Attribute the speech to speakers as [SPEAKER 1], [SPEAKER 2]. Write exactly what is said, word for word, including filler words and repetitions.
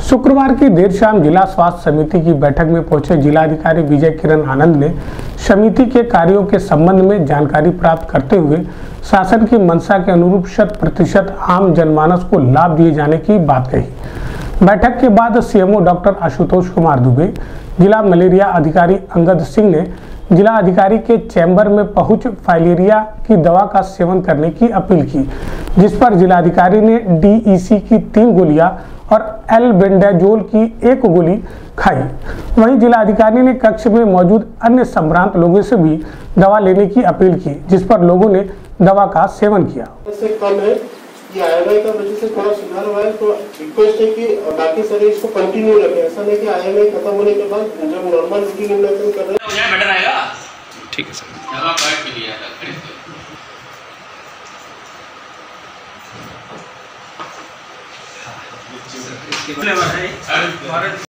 [SPEAKER 1] शुक्रवार की देर शाम जिला स्वास्थ्य समिति की बैठक में पहुंचे जिलाधिकारी विजय किरण आनंद ने समिति के कार्यों के संबंध में जानकारी प्राप्त करते हुए शासन की मंशा के अनुरूप शत प्रतिशत आम जनमानस को लाभ दिए जाने की बात कही। बैठक के बाद सीएमओ डॉक्टर आशुतोष कुमार दुबे, जिला मलेरिया अधिकारी अंगद सिंह ने जिला अधिकारी के चैम्बर में पहुंच फाइलेरिया की दवा का सेवन करने की अपील की, जिस पर जिलाधिकारी ने डीईसी की तीन गोलियां और एल्बेंडाजोल की एक गोली खाई। वहीं जिलाधिकारी ने कक्ष में मौजूद अन्य संभ्रांत लोगों से भी दवा लेने की अपील की, जिस पर लोगों ने दवा का सेवन किया।
[SPEAKER 2] इससे कम है कि आईएमआई का वजह से थोड़ा सुधार हुआ है, तो रिक्वेस्ट है कि बाकी सारे इसको कंटिन्यू रखें। ऐसा नहीं कि आईएमआई खत्म होने के बाद जब नॉर्मल रूटीन इंडक्शन कर रहे हैं बेटर आएगा।
[SPEAKER 3] ठीक है सर।
[SPEAKER 4] दवा कार्ड के लिए आता खरीद